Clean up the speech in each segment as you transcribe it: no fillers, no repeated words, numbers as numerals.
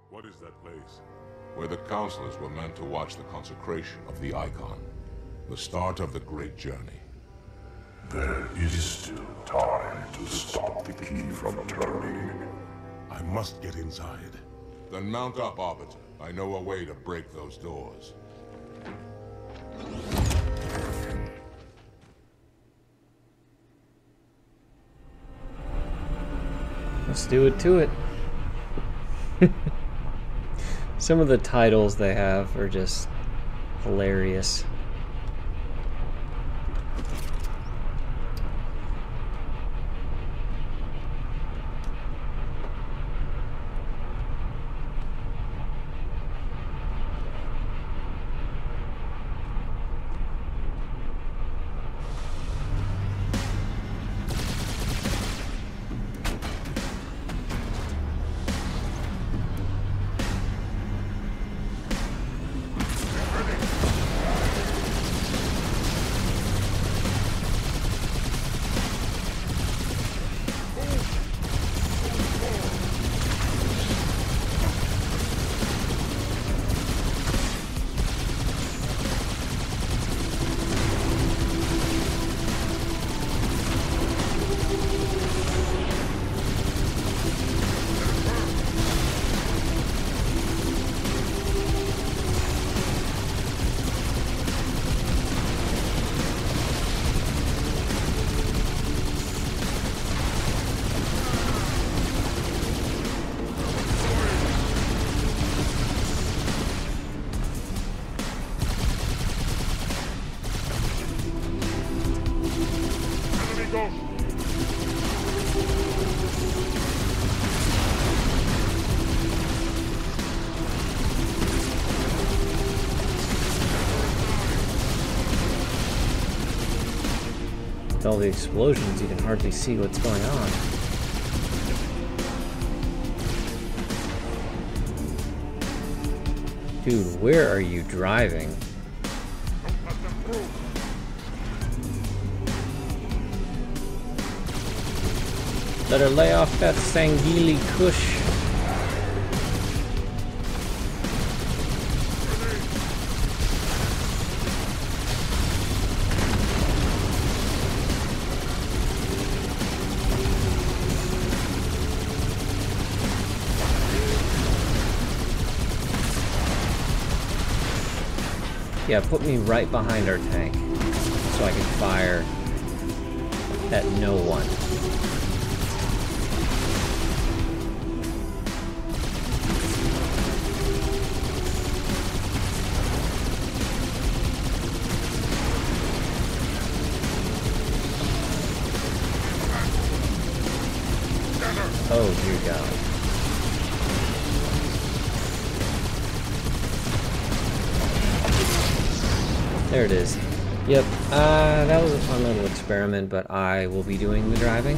What is that place? Where the counselors were meant to watch the consecration of the Icon. The start of the great journey. There is still time to stop the key from turning. I must get inside. Then mount up, Arbiter. I know a way to break those doors. Let's do it to it. Some of the titles they have are just hilarious. With all the explosions, you can hardly see what's going on. Dude, where are you driving? Better lay off that Sangili Kush. Yeah, put me right behind our tank so I can fire at no one. Oh, dear God. There it is. Yep, that was a fun little experiment, but I will be doing the driving.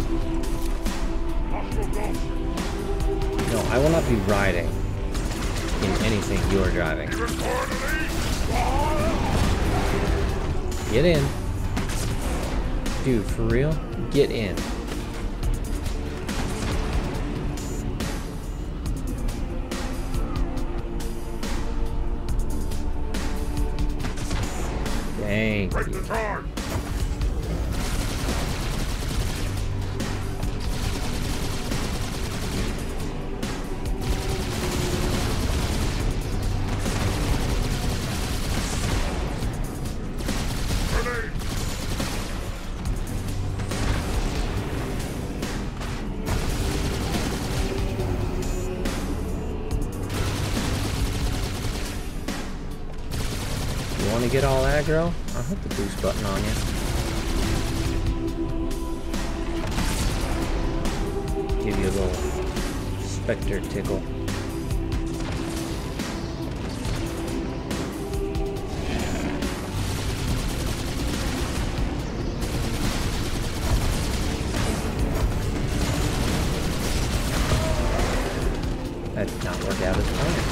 No, I will not be riding in anything you're driving. Get in. Dude, for real? Get in. Thank you. Want to get all aggro? I'll hit the boost button on you. Give you a little Spectre tickle. That did not work out as planned.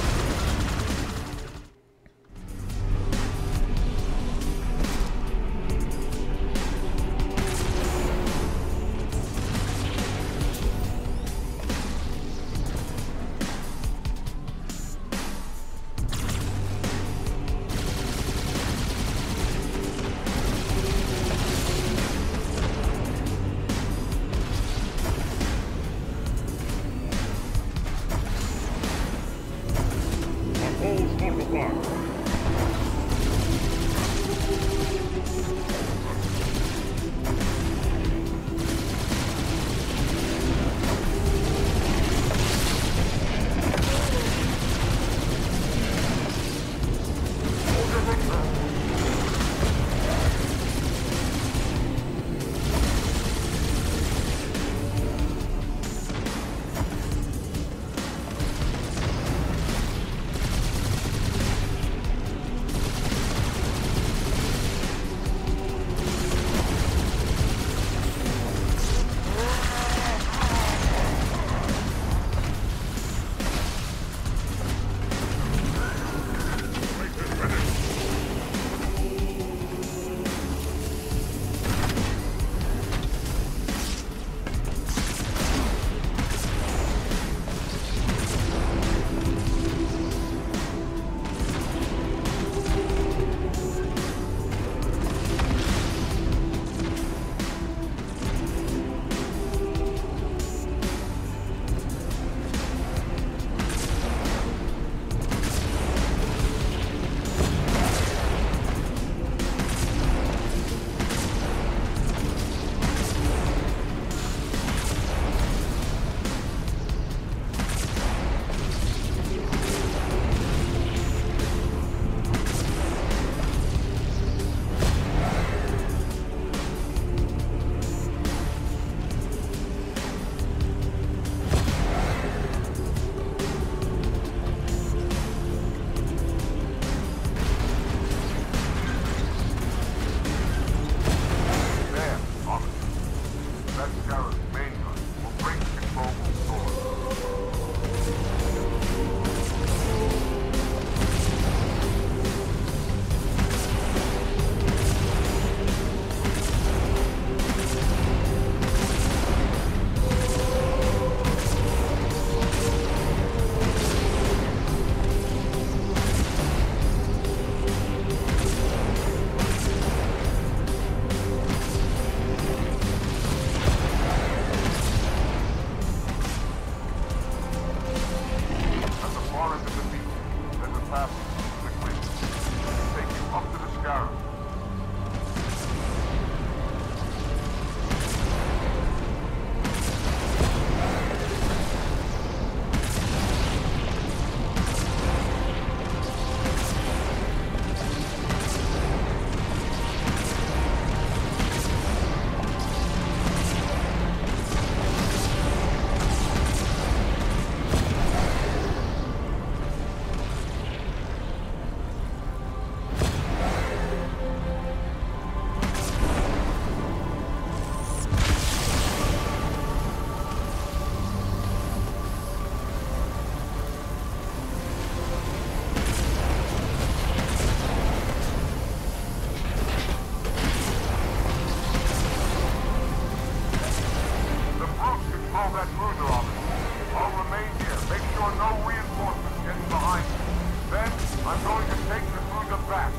reinforcements getting behind me. Then, I'm going to take the cruiser back.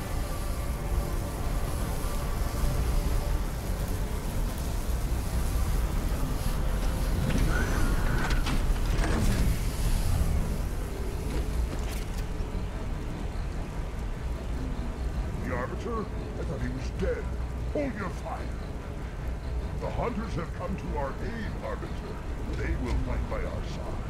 The Arbiter? I thought he was dead. Hold your fire. The Hunters have come to our aid, Arbiter. They will fight by our side.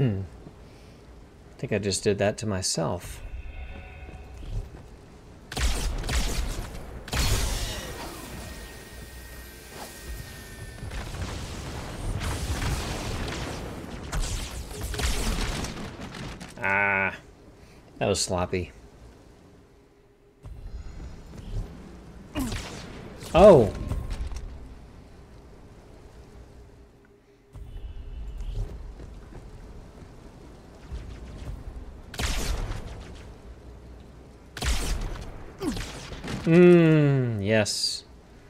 I think I just did that to myself. Ah, that was sloppy. Oh! Yes.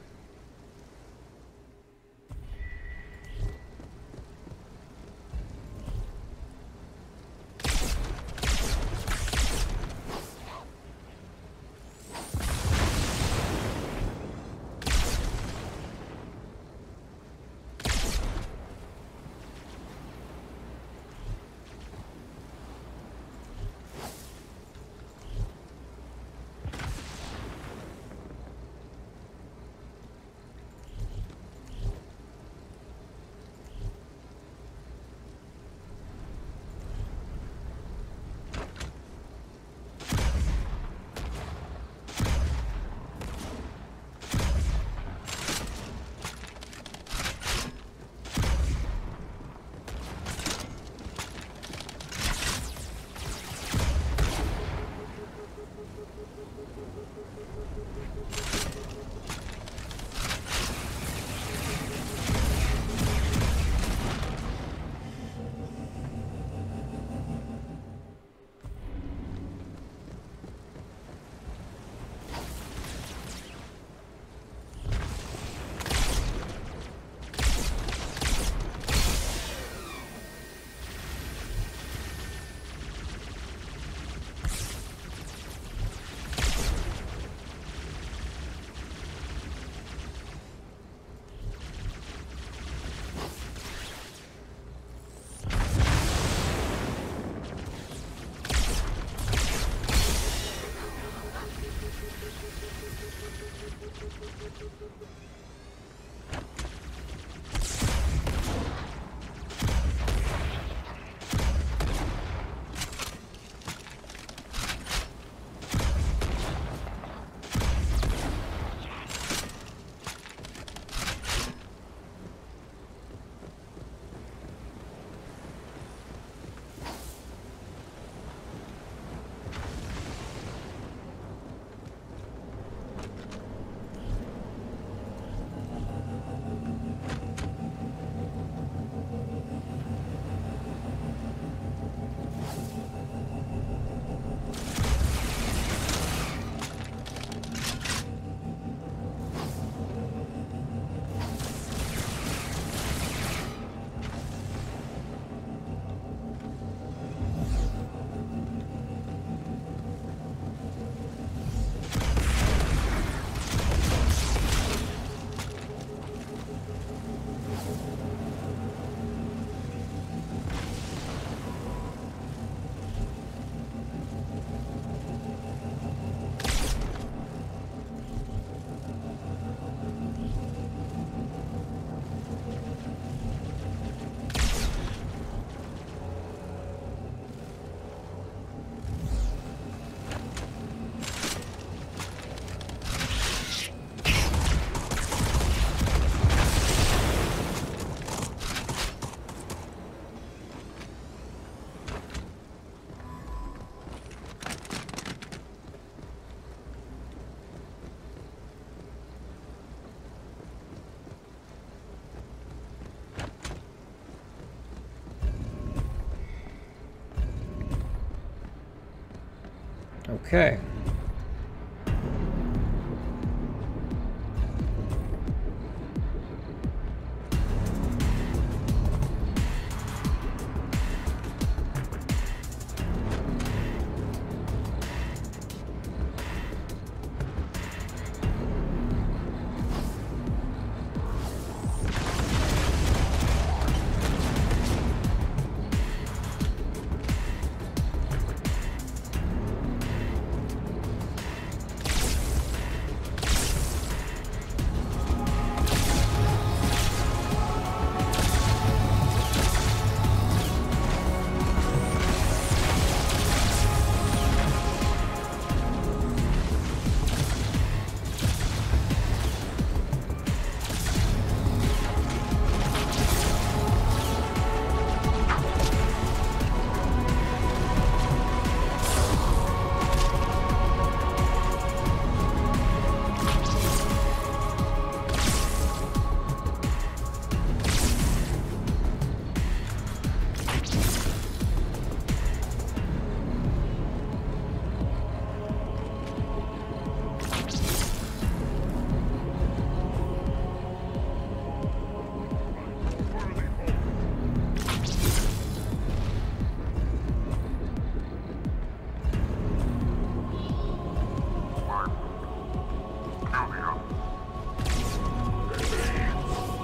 Okay.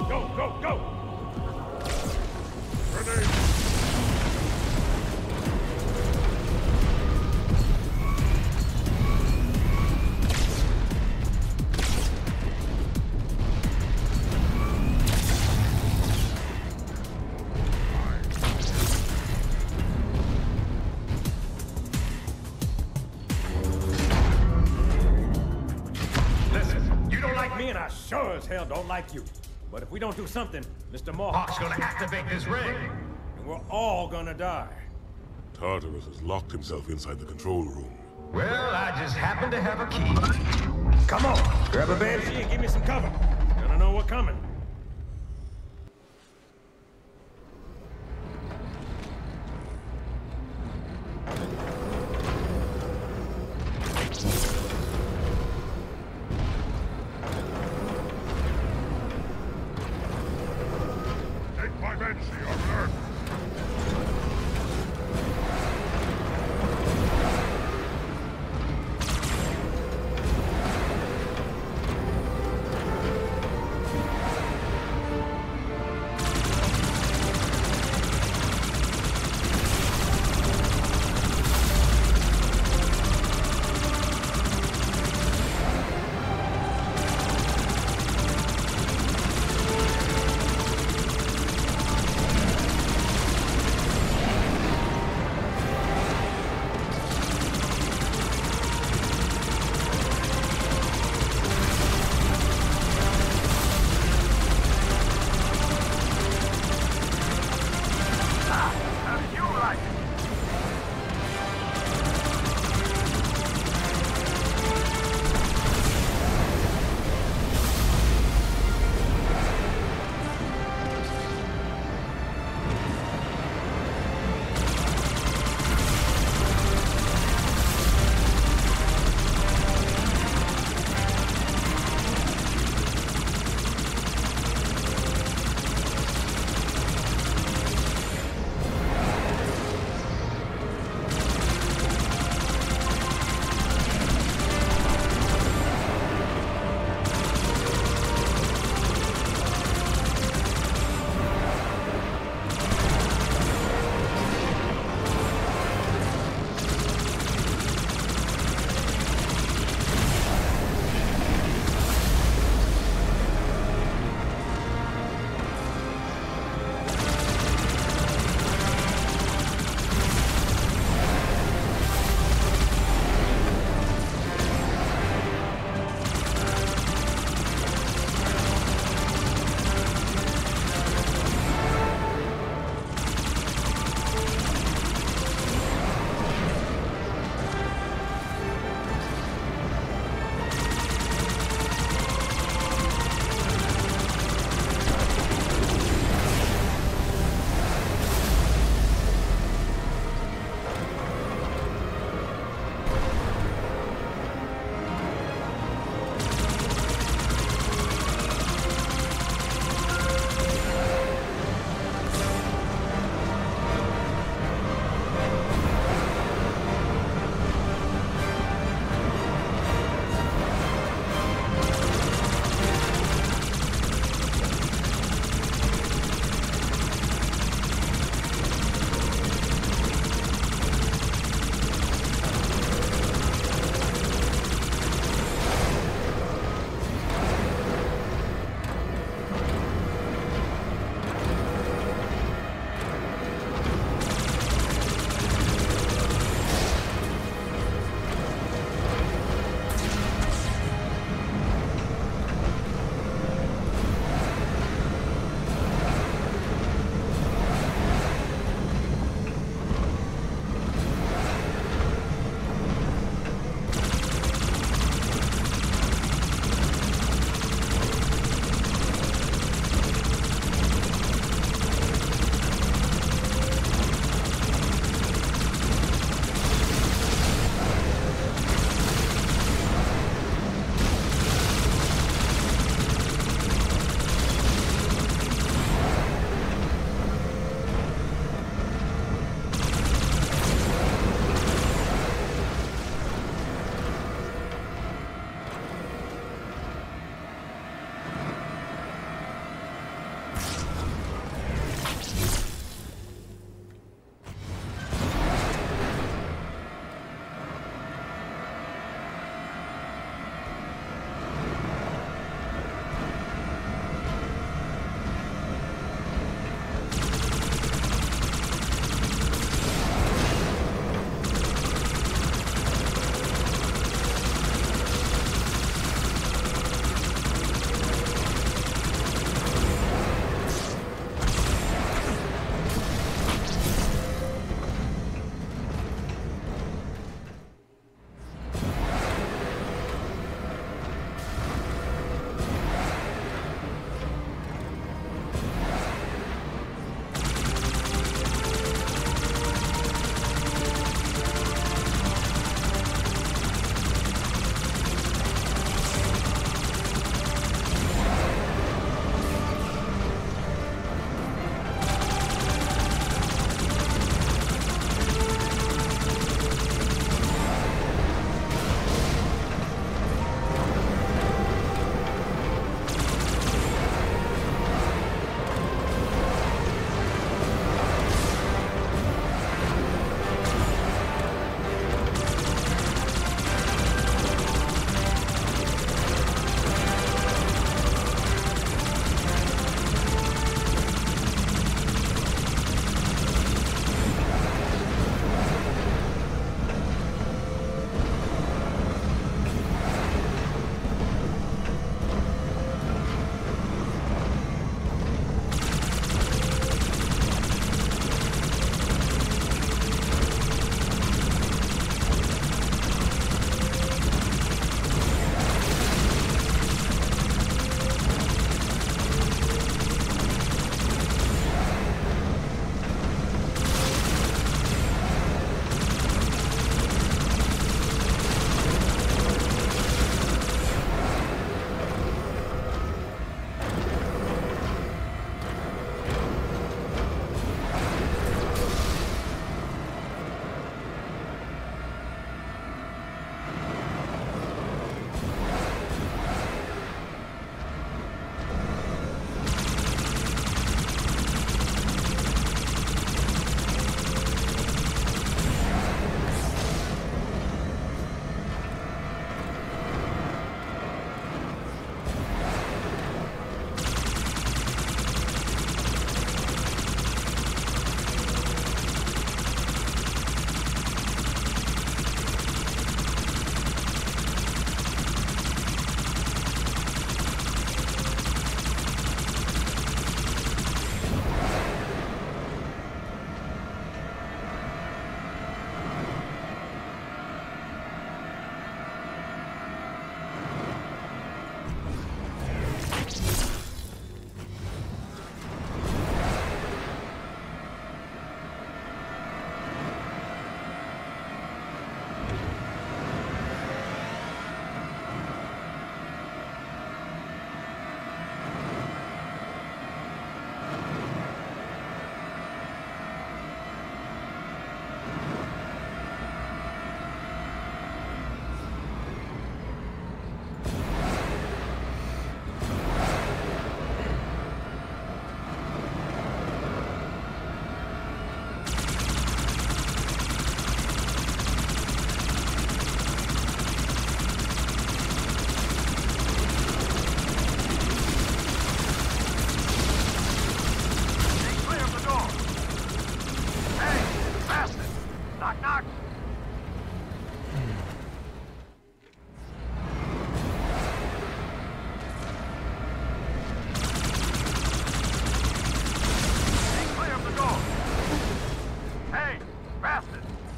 Go, go, go! Grenade! Listen, you don't like me and I sure as hell don't like you. But if we don't do something, Mr. Mohawk's gonna activate this ring. And we're all gonna die. Tartarus has locked himself inside the control room. Well, I just happen to have a key. Come on, grab a banshee and give me some cover. Gonna know what's coming. Take my Banshee, Arbiter!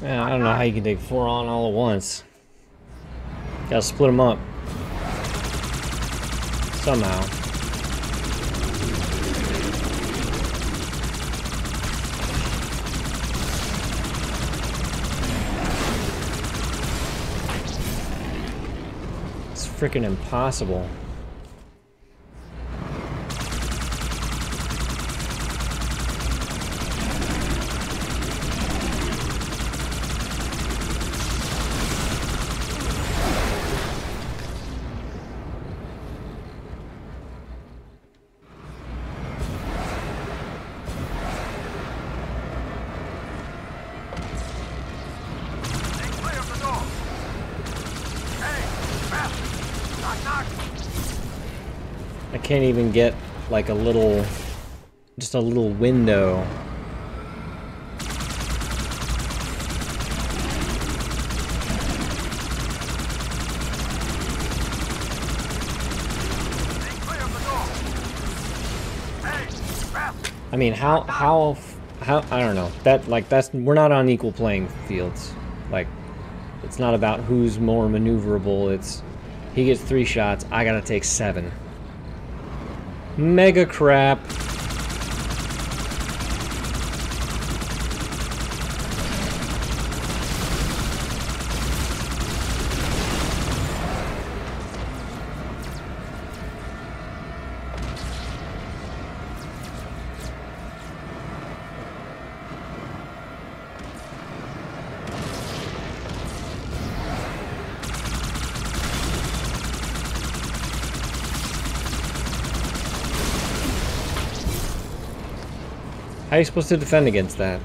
Man, I don't know how you can take 4 on all at once. Gotta split them up. Somehow. It's freaking impossible. I can't even get like a little, just a little window. I mean, how, I don't know. We're not on equal playing fields. Like, it's not about who's more maneuverable. It's, he gets 3 shots, I gotta take 7. Mega crap. How are you supposed to defend against that?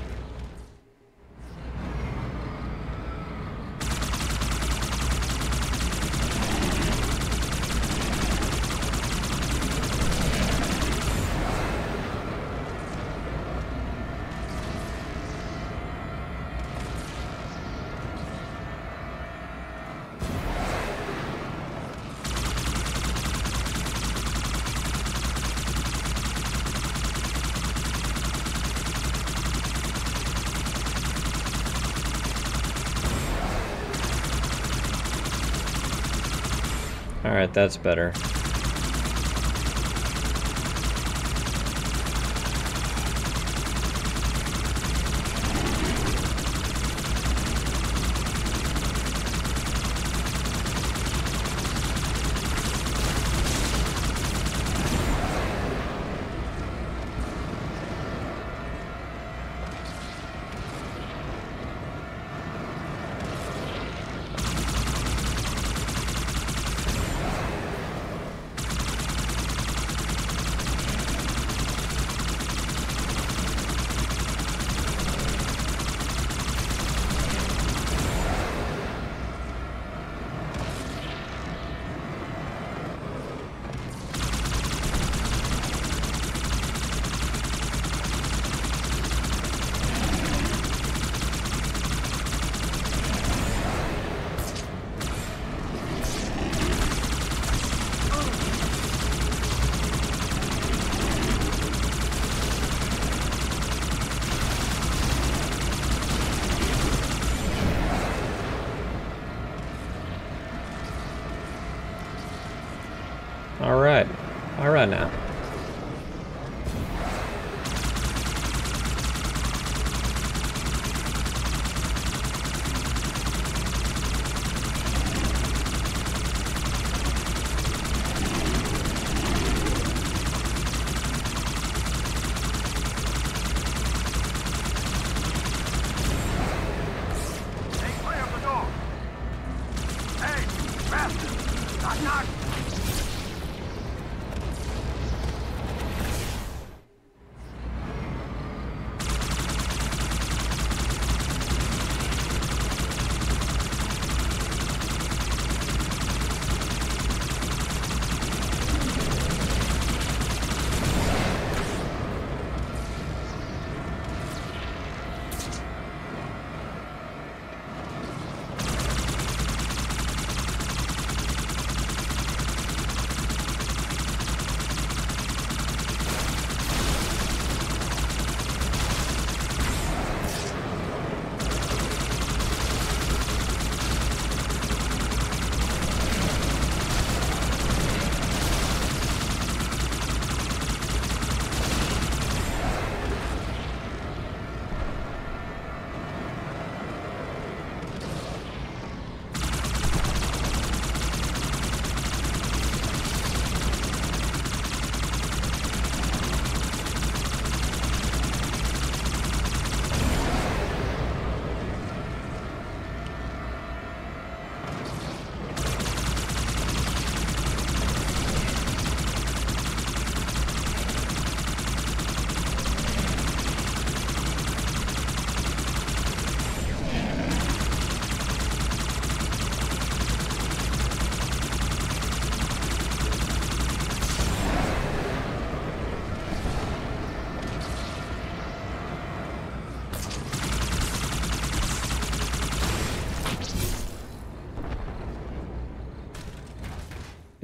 Alright, that's better. Alright now.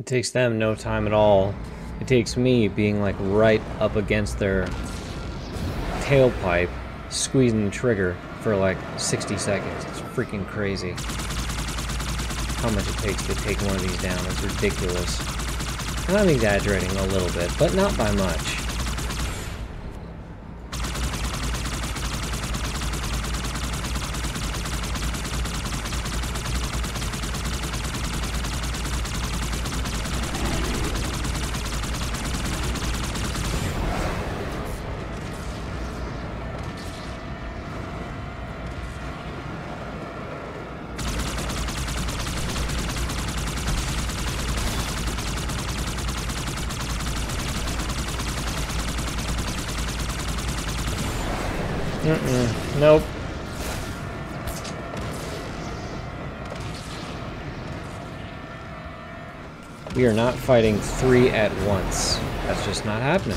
It takes them no time at all. It takes me being like right up against their tailpipe, squeezing the trigger for like 60 seconds. It's freaking crazy how much it takes to take one of these down. It's ridiculous. And I'm exaggerating a little bit, but not by much. Nope. We are not fighting 3 at once. That's just not happening.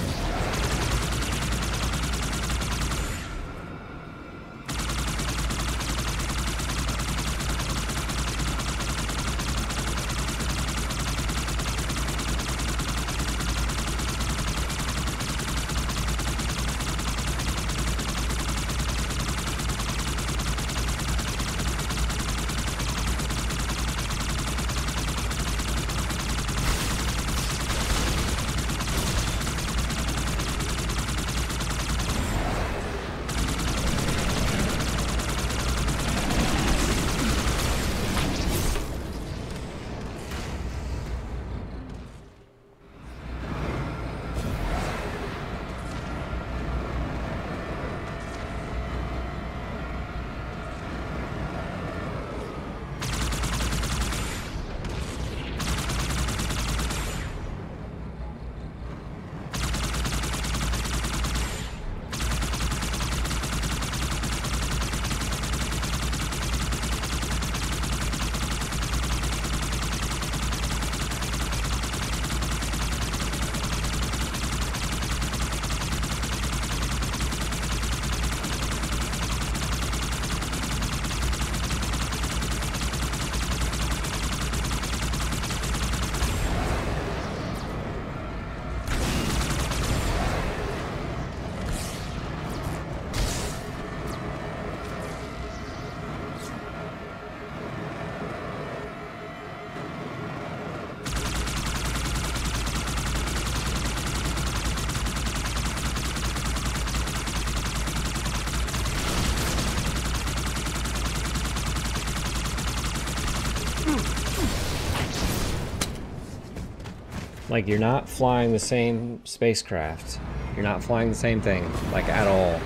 Like, you're not flying the same spacecraft. You're not flying the same thing, like, at all.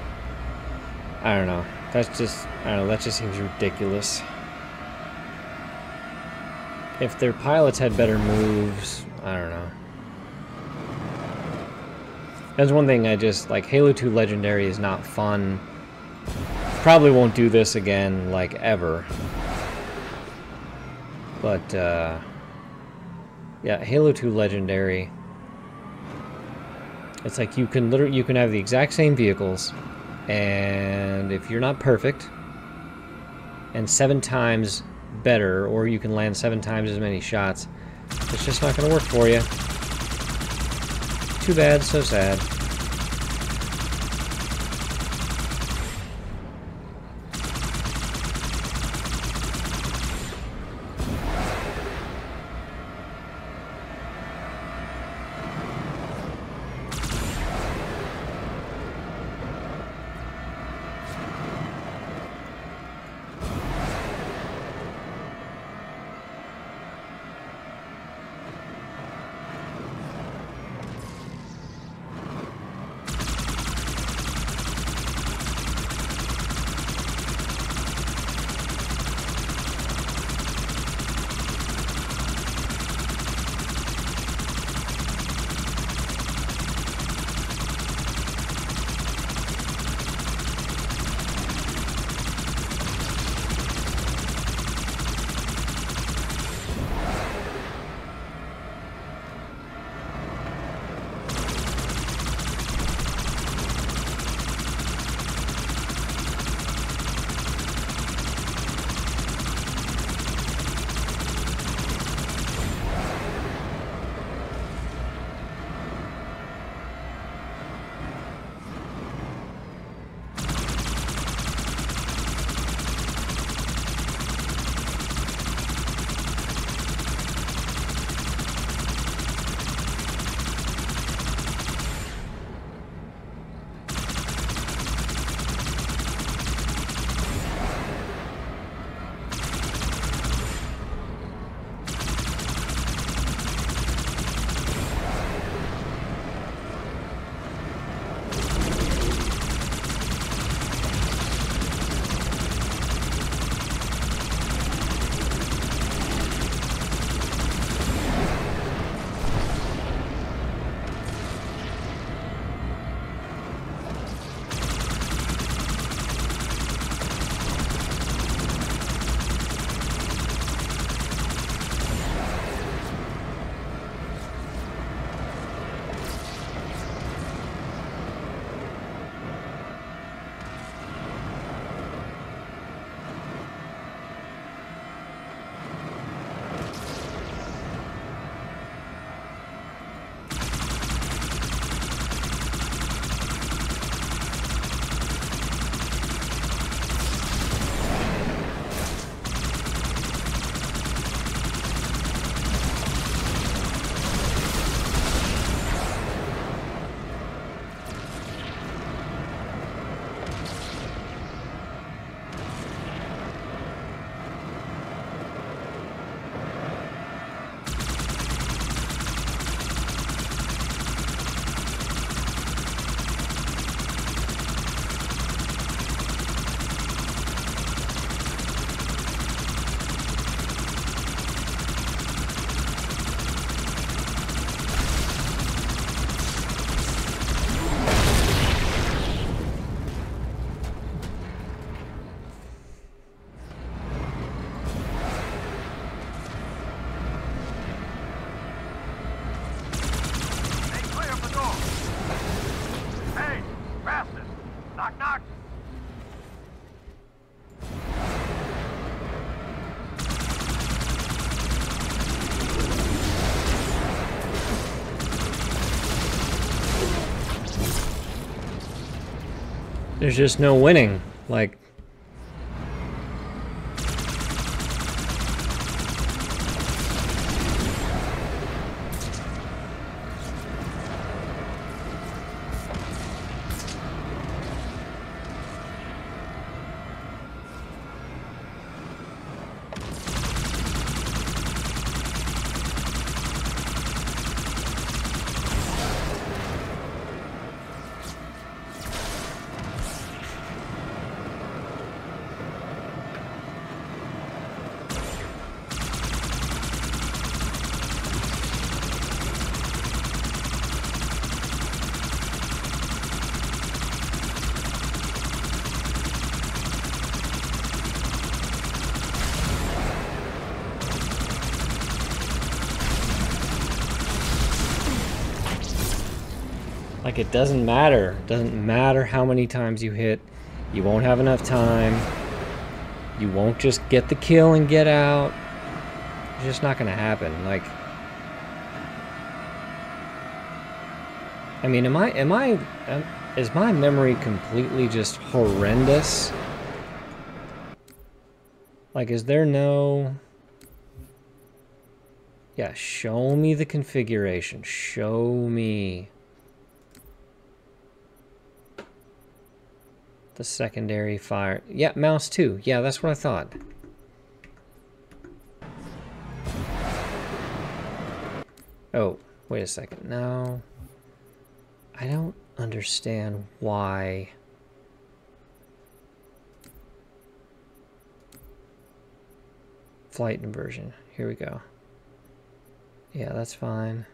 I don't know. That's just, I don't know, that just seems ridiculous. If their pilots had better moves, I don't know. That's one thing I just, like, Halo 2 Legendary is not fun. Probably won't do this again, like, ever. But, yeah, Halo 2 Legendary. It's like you can have the exact same vehicles, and if you're not perfect, and 7 times better, or you can land 7 times as many shots, it's just not going to work for you. Too bad, so sad. There's just no winning. Like, like, it doesn't matter. It doesn't matter how many times you hit. You won't have enough time. You won't just get the kill and get out. It's just not gonna happen. Like, I mean, is my memory completely just horrendous? Like, is there no... Yeah, show me the configuration. Show me the secondary fire. Yeah, mouse 2. Yeah, that's what I thought. Oh, wait a second. No. I don't understand why. Flight inversion. Here we go. Yeah, that's fine.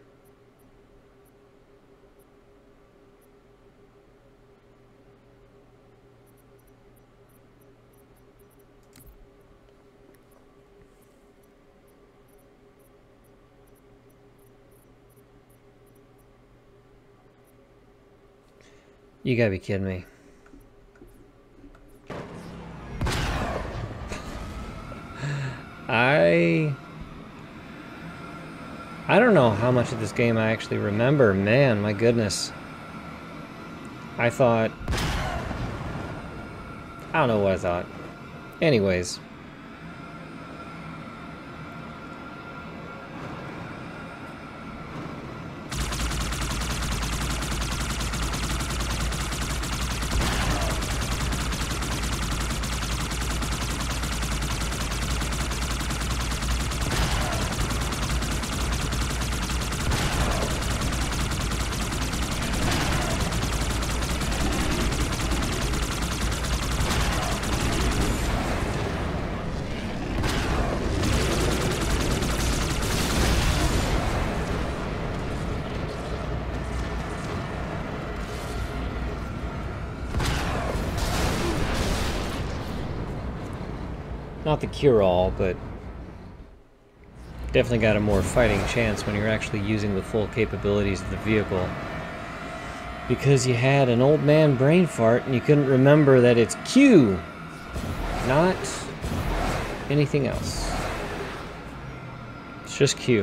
You gotta be kidding me. I don't know how much of this game I actually remember. Man, my goodness. I thought... I don't know what I thought. Anyways. Not the cure-all, but definitely got a more fighting chance when you're actually using the full capabilities of the vehicle. Because you had an old man brain fart and you couldn't remember that it's Q, not anything else. It's just Q.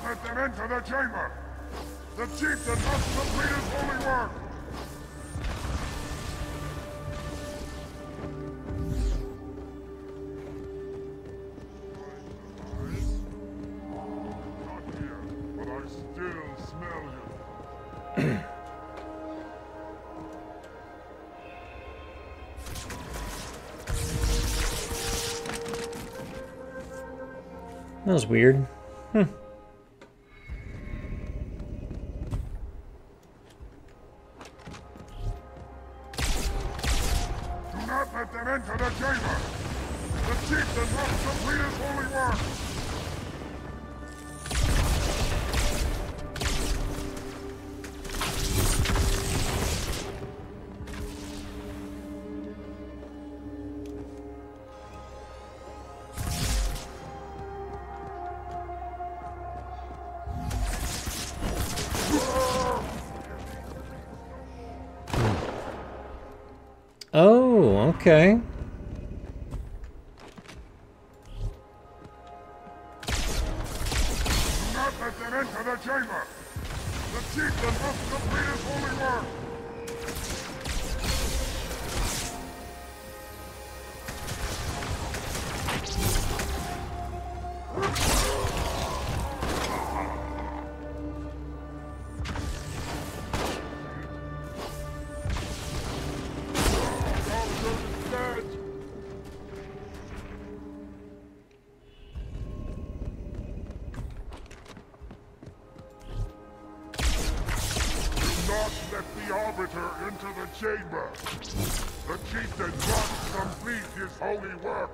let them enter the chamber! The chieftain must complete his holy work! Not here, but I still smell you. That was weird. Hmm. Do not let them enter the chamber! The chieftain must complete his holy work! Oh, okay. Do not let them enter the chamber! The chieftain must complete his holy work! Not let the Arbiter into the chamber! The chieftain must complete his holy work!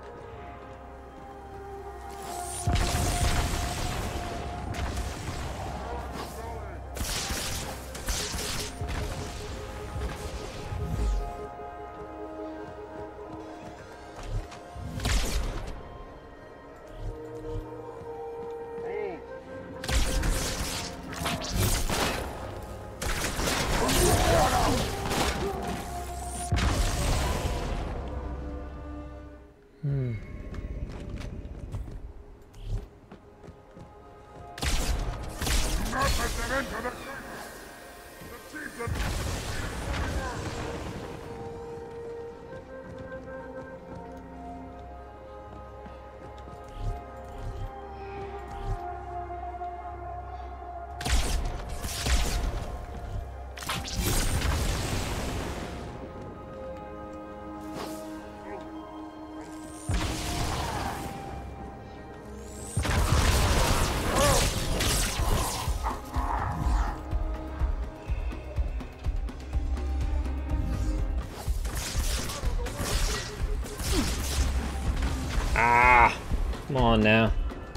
Not let them enter the chamber! The chieftain... Ah, come on now.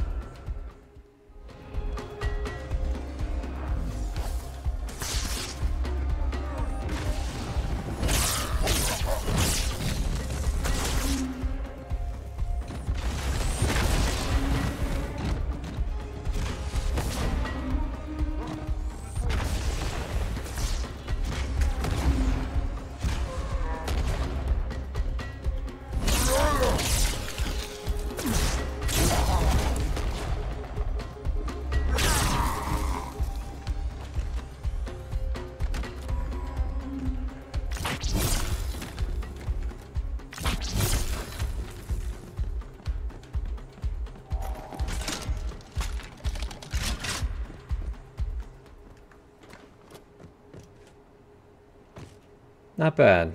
Not bad.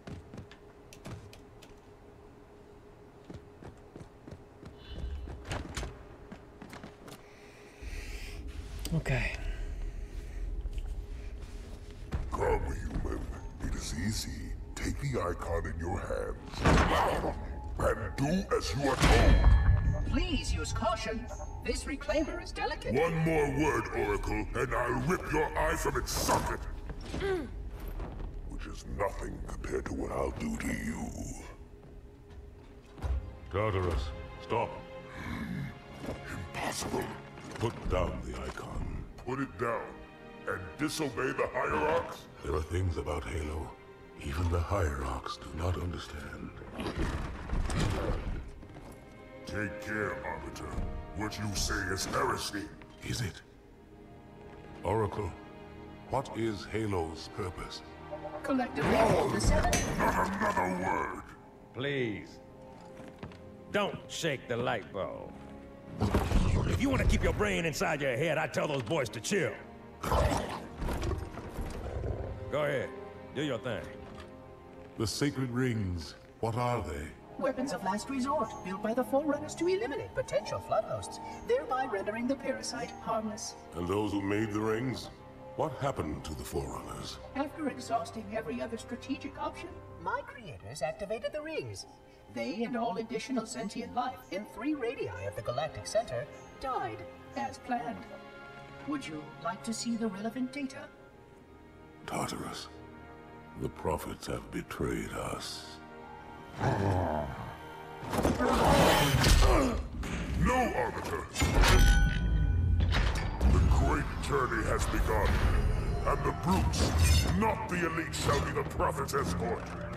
Okay. Come, human. It is easy. Take the icon in your hands. And do as you are told. Please use caution. This reclaimer is delicate. One more word, Oracle, and I'll rip your eye from its socket. Which is nothing compared to what I'll do to you. Tartarus, stop. Impossible. Put down the icon. Put it down and disobey the Hierarchs? There are things about Halo even the Hierarchs do not understand. Take care, Arbiter. What you say is heresy. Is it? Oracle, what is Halo's purpose? Collectively, the seven. Not another word. Please. Don't shake the light bulb. If you want to keep your brain inside your head, I tell those boys to chill. Go ahead. Do your thing. The sacred rings, what are they? Weapons of last resort, built by the Forerunners to eliminate potential flood hosts, thereby rendering the parasite harmless. And those who made the rings? What happened to the Forerunners? After exhausting every other strategic option, my creators activated the rings. They and all additional sentient life in 3 radii of the Galactic Center died as planned. Would you like to see the relevant data? Tartarus, the prophets have betrayed us. No, Arbiter! The great journey has begun, and the brutes, not the elite, shall be the Prophet's escort.